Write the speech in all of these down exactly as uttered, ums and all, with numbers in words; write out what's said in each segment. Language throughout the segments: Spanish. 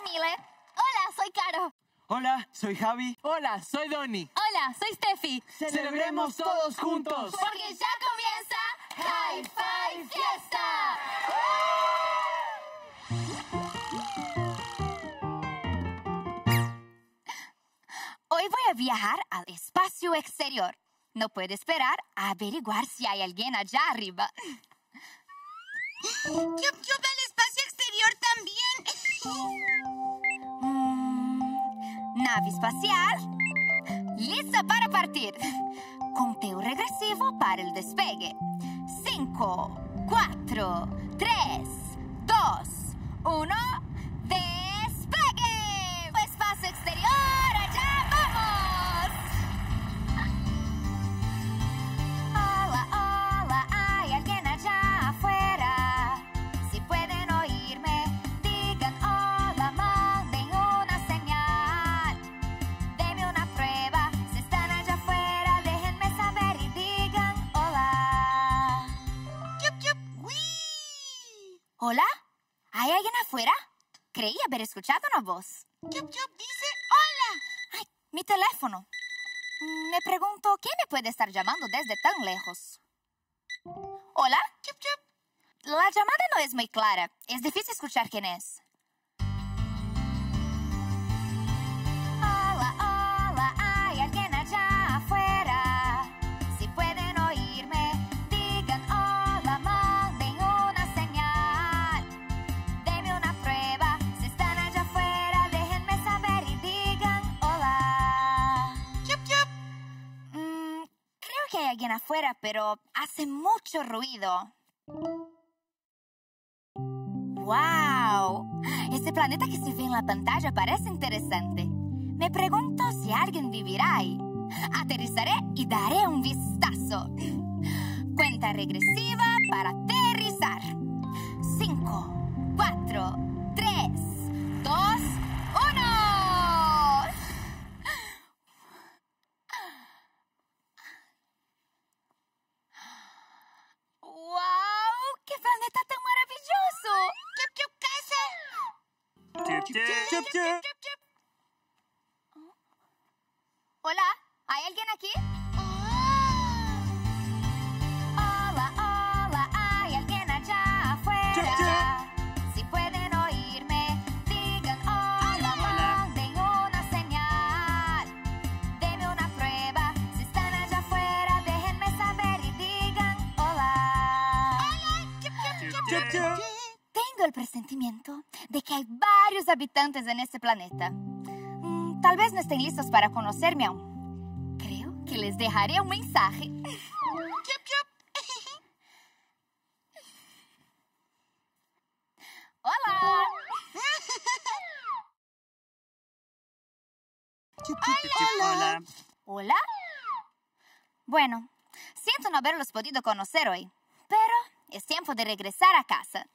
Mile. Hola, soy Caro. Hola, soy Javi. Hola, soy Donny. Hola, soy Steffi. ¡Celebremos todos juntos! Porque ya comienza Hi-Fi Fiesta. Hoy voy a viajar al espacio exterior. No puedo esperar a averiguar si hay alguien allá arriba. Yo, yo al espacio exterior también. Mm, nave espacial. Lista para partir. Conteo regresivo para el despegue. Cinco, cuatro, tres, dos, uno. ¡Despegue! Espacio exterior, allá vamos. Hola, hola, hay alguien allá afuera. Si pueden oírme, digan hola, manden una señal. Denme una prueba, si están allá afuera, déjenme saber y digan hola. Yup, yup, ¡wii! ¿Hola? ¿Hay alguien afuera? Creí haber escuchado una voz. Yup, yup, dice hola. ¡Ay, mi teléfono! Me pregunto, ¿quién me puede estar llamando desde tan lejos? ¿Hola? Yup, yup. La llamada no es muy clara. Es difícil escuchar quién es. Hola, hola, hay alguien allá afuera. Si pueden oírme, digan hola, manden una señal. Denme una prueba, si están allá afuera, déjenme saber y digan hola. Yup, yup. Mm, creo que hay alguien afuera, pero hace mucho ruido. ¡Wow! Este planeta que se ve en la pantalla parece interesante. Me pregunto si alguien vivirá ahí. Aterrizaré y daré un vistazo. Cuenta regresiva para aterrizar. Cinco, cuatro, tres, dos, uno. ¡Wow! ¡Qué planeta tan maravilloso! Yup, yup, casa. Chup, chup. Chup, chup. Yup, yup. Hola, ¿hay alguien aquí? Ah. Hola, hola, hay alguien allá afuera. Si pueden oírme, digan hola, manden una señal. Denme una prueba, si están allá afuera, déjenme saber y digan hola. Yup, yup, yup, Chup, chup. Tengo el presentimiento de que hay varios habitantes en este planeta. Mm, tal vez no estén listos para conocerme aún. Creo que les dejaré un mensaje. yup, yup. ¡Hola! Chup, chup, chup. Hola. ¿Hola? Bueno, siento no haberlos podido conocer hoy, pero es tiempo de regresar a casa.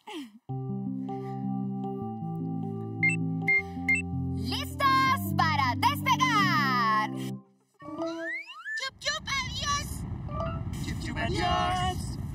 ¿Listos para despegar? Yup, yup, adiós. Chup, chup. Adiós.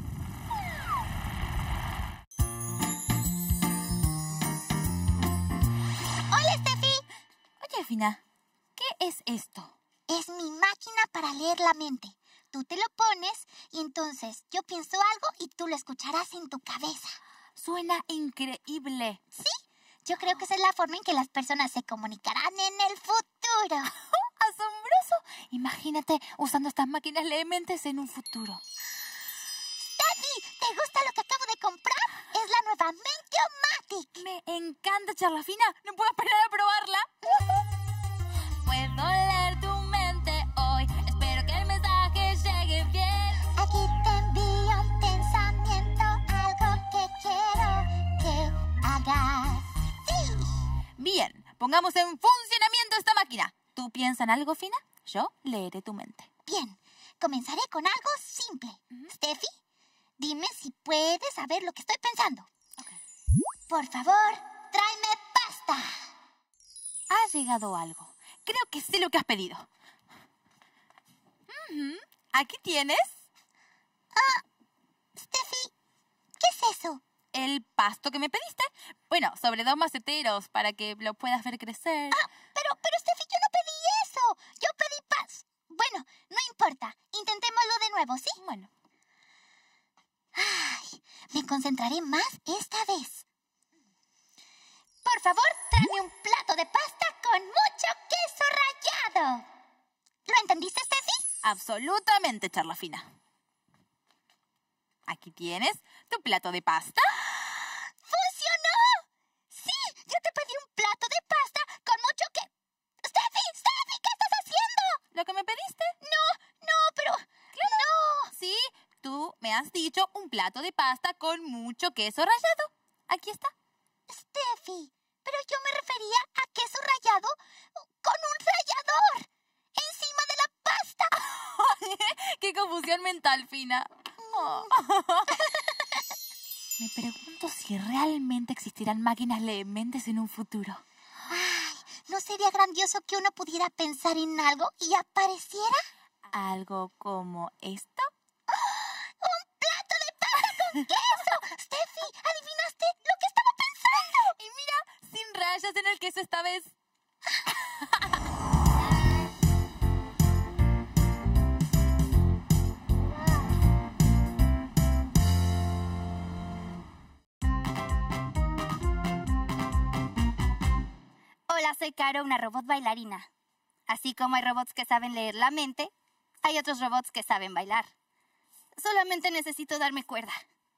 Hola, Steffi. Oye, Fina, ¿qué es esto? Es mi máquina para leer la mente. Tú te lo pones y entonces yo pienso algo y tú lo escucharás en tu cabeza. Suena increíble. ¿Sí? Yo creo que esa es la forma en que las personas se comunicarán en el futuro. ¡Asombroso! Imagínate usando estas máquinas leementes en un futuro. Steffi, ¿te gusta lo que acabo de comprar? Es la nueva Mentiomatic. Me encanta, Charlafina. No puedo esperar a probarla. Puedo leer tu mente hoy. Espero que el mensaje llegue bien. Aquí te envío un pensamiento, algo que quiero que hagas. Sí. Bien, pongamos en funcionamiento esta máquina. ¿Tú piensas en algo, Fina? Yo leeré tu mente. Bien, comenzaré con algo simple. Steffi, dime si puedes saber lo que estoy pensando. Por favor, tráeme pasta. Ha llegado algo. Creo que sé lo que has pedido. Ujú, aquí tienes. Ah, Steffi, ¿qué es eso? el pasto que me pediste. Bueno, sobre dos maceteros para que lo puedas ver crecer. Ah, pero, pero, Steffi, yo no pedí eso. Yo pedí paz. Bueno, no importa. Intentémoslo de nuevo, ¿sí? Bueno. Ay, me concentraré más esta vez. Por favor, tráeme un plato de pasta con mucho queso rallado. ¿Lo entendiste, Steffi? Absolutamente, charla fina. Aquí tienes tu plato de pasta. ¡Funcionó! Sí, yo te pedí un plato de pasta con mucho que... ¡Steffi! ¡Steffi! ¿Qué estás haciendo? ¿Lo que me pediste? No, no, pero... ¡No! Sí, tú me has dicho un plato de pasta con mucho queso rallado. Aquí está. Steffi, pero yo me refería a queso rallado con un rallador encima de la pasta. ¡Qué confusión mental, Fina! Oh. Me pregunto si realmente existirán máquinas leementes en un futuro. Ay, ¿no sería grandioso que uno pudiera pensar en algo y apareciera? ¿Algo como esto? ¡Un plato de pasta con queso! Steffi, ¿adivinaste lo que estaba pensando? Y mira, sin rayas en el queso esta vez. Hola, soy Caro, una robot bailarina. Así como hay robots que saben leer la mente, hay otros robots que saben bailar. Solamente necesito darme cuerda.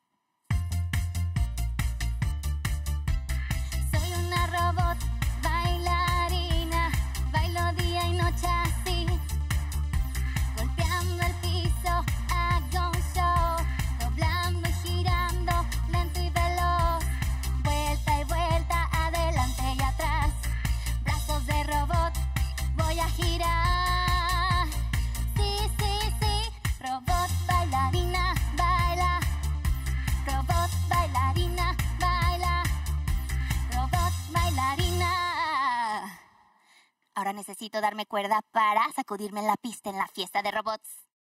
Soy una robot bailarina, bailo día y noche así. Golpeando el piso, hago un show, doblando y girando, lento y veloz. Vuelta y vuelta, adelante y atrás. Brazos de robot, voy a girar. Sí, sí, sí, robot bailarina, baila. Robot bailarina, baila. Robot bailarina. Ahora necesito darme cuerda para sacudirme en la pista en la fiesta de robots.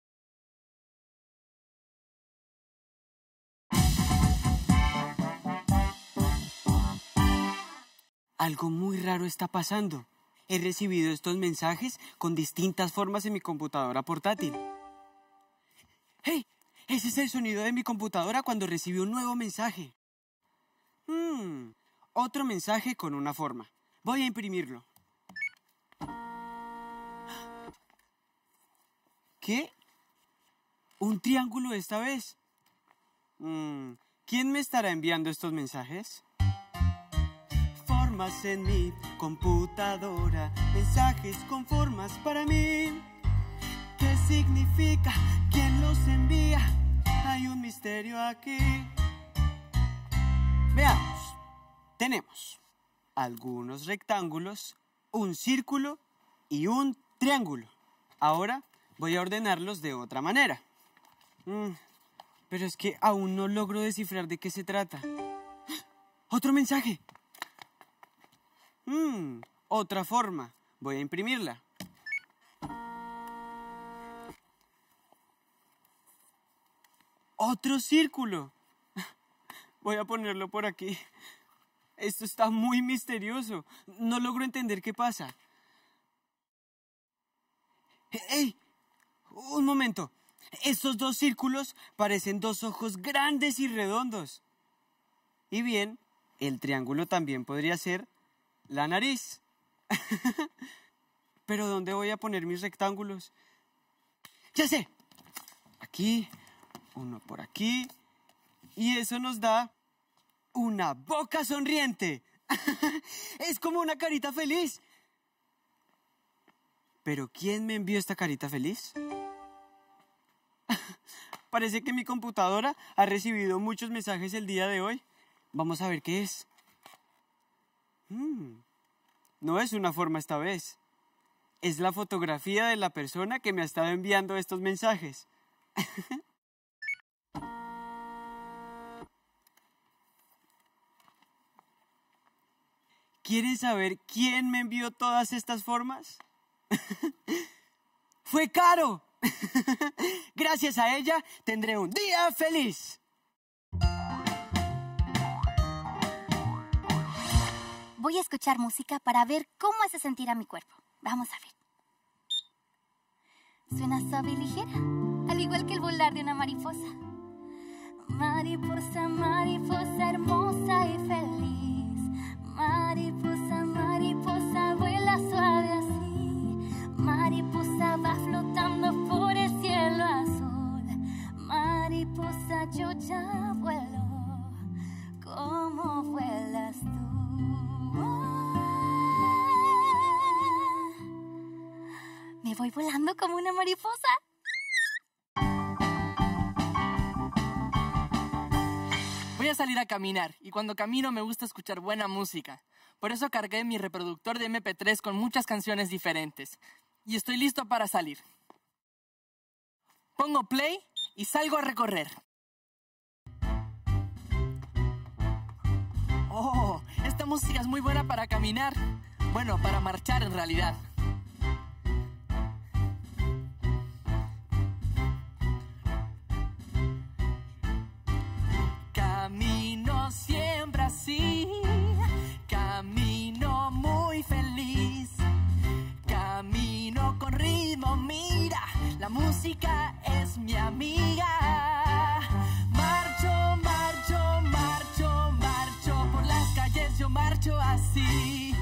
Algo muy raro está pasando. He recibido estos mensajes con distintas formas en mi computadora portátil. ¡Hey! Ese es el sonido de mi computadora cuando recibe un nuevo mensaje. Hmm, otro mensaje con una forma. Voy a imprimirlo. ¿Qué? ¿Un triángulo esta vez? Hmm, ¿quién me estará enviando estos mensajes? Formas en mi computadora, mensajes con formas para mí. ¿Qué significa? ¿Quién los envía? Hay un misterio aquí. Veamos. Tenemos algunos rectángulos, un círculo y un triángulo. Ahora voy a ordenarlos de otra manera. Mm, pero es que aún no logro descifrar de qué se trata. ¡Otro mensaje! Mm, otra forma. Voy a imprimirla. ¡Otro círculo! Voy a ponerlo por aquí. Esto está muy misterioso. No logro entender qué pasa. ¡Ey! Un momento. Estos dos círculos parecen dos ojos grandes y redondos. Y bien, el triángulo también podría ser la nariz. Pero ¿dónde voy a poner mis rectángulos? ¡Ya sé! Aquí, uno por aquí. Y eso nos da una boca sonriente. Es como una carita feliz. ¿Pero quién me envió esta carita feliz? Parece que mi computadora ha recibido muchos mensajes el día de hoy. Vamos a ver qué es. Hmm. No es una forma esta vez. Es la fotografía de la persona que me ha estado enviando estos mensajes. ¿Quieren saber quién me envió todas estas formas? ¡Fue Caro! Gracias a ella tendré un día feliz. Voy a escuchar música para ver cómo hace sentir a mi cuerpo. Vamos a ver. Suena suave y ligera, al igual que el volar de una mariposa. Mariposa, mariposa hermosa y feliz. Mariposa, mariposa, vuela suave así. Mariposa va flotando por el cielo azul. Mariposa, yo ya vuelo. ¿Cómo vuelas tú? Me voy volando como una mariposa. Voy a salir a caminar y cuando camino me gusta escuchar buena música. Por eso cargué mi reproductor de eme pe tres con muchas canciones diferentes. Y estoy listo para salir. Pongo play y salgo a recorrer. Oh, esta música es muy buena para caminar. Bueno, para marchar en realidad. Camino siempre así, camino muy feliz, camino con ritmo, mira, la música es mi amiga. Marcho, marcho, marcho, marcho, por las calles yo marcho así.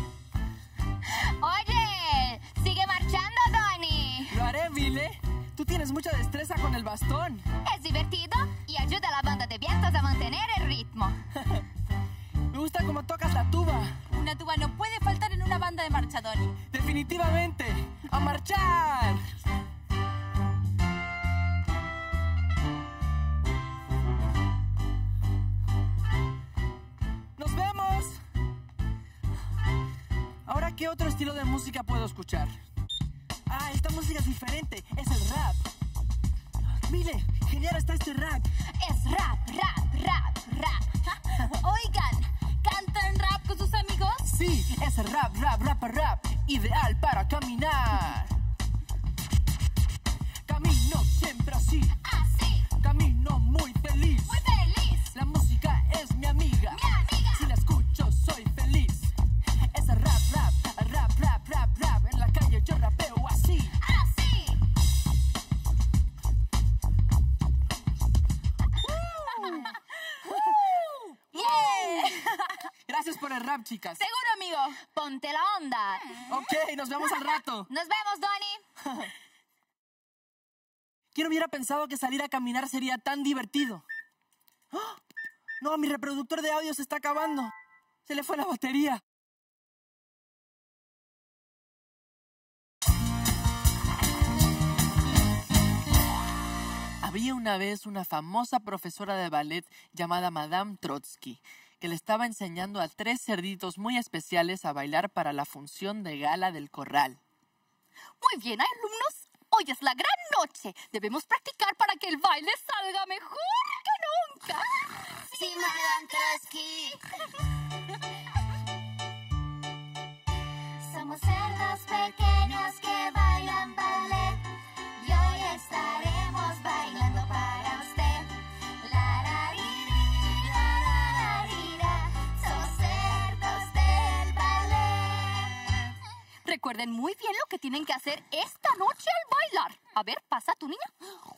Oye, sigue marchando, Donnie. Lo haré, Vile. Tú tienes mucha destreza con el bastón. Es divertido y ayuda a la banda de vientos a mantener el ritmo. Me gusta cómo tocas la tuba. Una tuba no puede faltar en una banda de marcha, Donnie. Definitivamente. ¡A marchar! ¡Nos vemos! Ahora, ¿qué otro estilo de música puedo escuchar? Ah, esta música es diferente. Es el rap. Mire, genial está este rap. Es rap, rap, rap, rap. Oigan, ¿cantan rap con sus amigos? Sí, es el rap, rap, rap, rap. Ideal para caminar. Camino siempre así. Así, Camino muy feliz. muy feliz. La música es mi amiga. Mi amiga. Si la escucho soy feliz. Es el rap, rap, rap, rap, rap, rap. En la calle yo rapeo así. Así. ¡Yeah! Gracias por el rap, chicas. Seguro, amigo. Ponte la onda. Ok, nos vemos al rato. Nos vemos, Donnie. ¿Quién hubiera pensado que salir a caminar sería tan divertido? ¡Ah! No, mi reproductor de audio se está acabando. Se le fue la batería. Había una vez una famosa profesora de ballet llamada Madame Trotsky, que le estaba enseñando a tres cerditos muy especiales a bailar para la función de gala del corral. Muy bien, alumnos. Hoy es la gran noche. Debemos practicar para que el baile salga mejor que nunca. Sí, Madame Trotsky. Somos cerdos pequeños que bailan ballet y hoy estaremos bailando para usted. La la ri, la la la rira. Somos cerdos del ballet. Recuerden muy bien lo que tienen que hacer esta noche al bailar. A ver, pasa tu niña.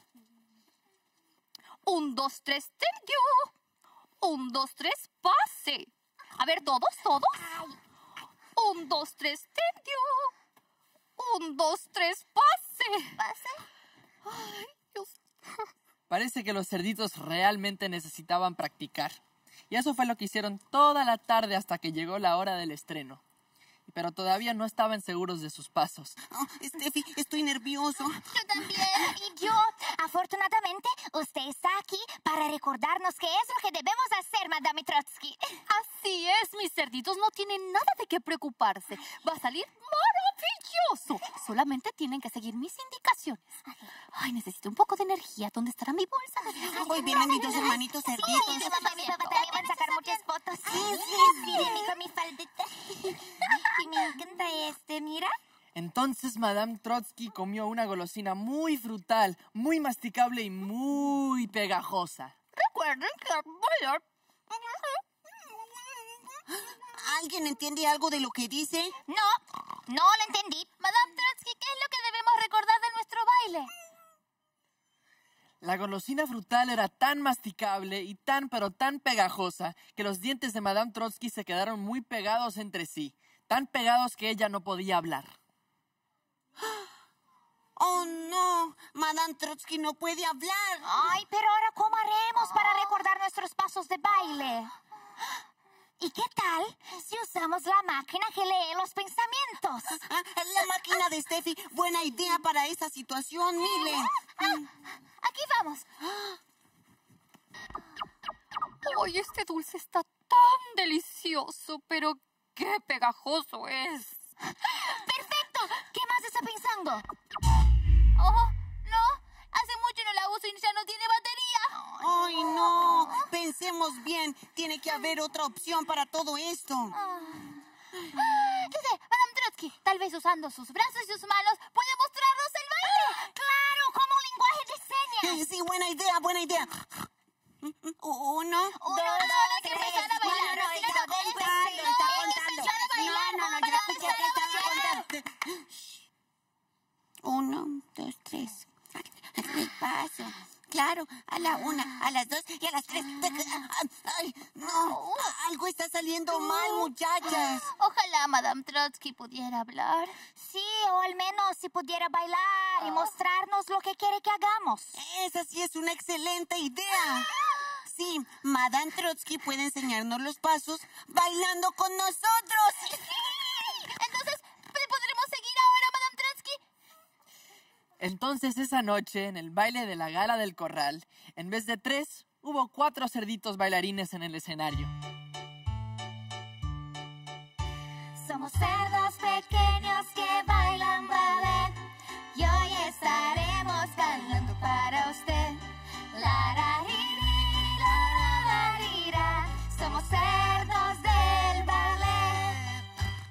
Un, dos, tres, tendió. Un, dos, tres, pase. A ver, todos, todos. Un, dos, tres, tendió. Un, dos, tres, pase. ¿Pase? Ay, Dios. Parece que los cerditos realmente necesitaban practicar. Y eso fue lo que hicieron toda la tarde hasta que llegó la hora del estreno. Pero todavía no estaban seguros de sus pasos. Oh, Steffi, estoy nervioso. Yo también. Y yo, afortunadamente, usted está aquí para recordarnos qué es lo que debemos hacer, Madame Trotsky. Así es, mis cerditos no tienen nada de qué preocuparse. Va a salir maravilloso. Solamente tienen que seguir mis indicaciones. Ay, necesito un poco de energía. ¿Dónde estará mi bolsa? Hoy vienen mis dos hermanitos Sí, cerditos. mi papá y mi papá también van a sacar muchas fotos. Sí, sí, miren con mi faldita. Y me encanta este, mira. Entonces Madame Trotsky comió una golosina muy frutal, muy masticable y muy pegajosa. Recuerden que al bailar... ¿Alguien entiende algo de lo que dice? No, no lo entendí. Madame Trotsky, ¿qué es lo que debemos recordar de nuestro baile? La golosina frutal era tan masticable y tan pero tan pegajosa que los dientes de Madame Trotsky se quedaron muy pegados entre sí, tan pegados que ella no podía hablar. ¡Oh, no! Madame Trotsky no puede hablar. Ay, pero ahora ¿cómo haremos para recordar nuestros pasos de baile? ¿Y qué tal si usamos la máquina que lee los pensamientos? Ah, la máquina de Steffi, buena idea para esa situación, Mile. Aquí vamos. ¡Ay, este dulce está tan delicioso! Pero qué pegajoso es. ¡Perfecto! ¿Qué más está pensando? Oh, no. Hace mucho no la uso y ya no tiene batería. ¡Ay, no! Pensemos bien. Tiene que haber otra opción para todo esto. ¿Qué sé? Madame Trotsky, tal vez usando sus brazos y sus manos puede mostrarnos el baile. ¡Claro! Como un lenguaje de señas. Eh, Sí, buena idea, buena idea. Uno, Uno, dos, dos, tres. empezar a bailar. No, no, Así está no puede contando, ser. está Hay que contando. empezar a bailar, No, no, no, vamos yo a escuché empezar que a estaba bailar. contando. Uno, dos, tres. Despacio. Claro, a la una, a las dos y a las tres. Ay, no, algo está saliendo mal, muchachas. Ojalá Madame Trotsky pudiera hablar. Sí, o al menos si pudiera bailar y mostrarnos lo que quiere que hagamos. Esa sí es una excelente idea. Sí, Madame Trotsky puede enseñarnos los pasos bailando con nosotros. Entonces, ¿podremos seguir ahora, Madame Trotsky? Entonces esa noche, en el baile de la gala del corral, en vez de tres, hubo cuatro cerditos bailarines en el escenario. Somos cerdos pequeños que bailan ballet y hoy estaremos bailando para usted. La ra, ri, ri, la, ra, ri, ra. Somos cerdos del ballet.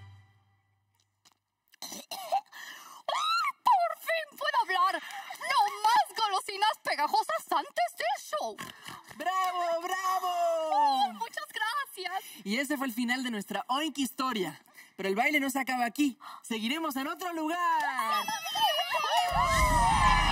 ¡Por fin puedo hablar! ¡No más golosinas pegajosas antes del show! ¡Bravo, bravo! ¡Muchas gracias! Y ese fue el final de nuestra Oink historia. Pero el baile no se acaba aquí. Seguiremos en otro lugar.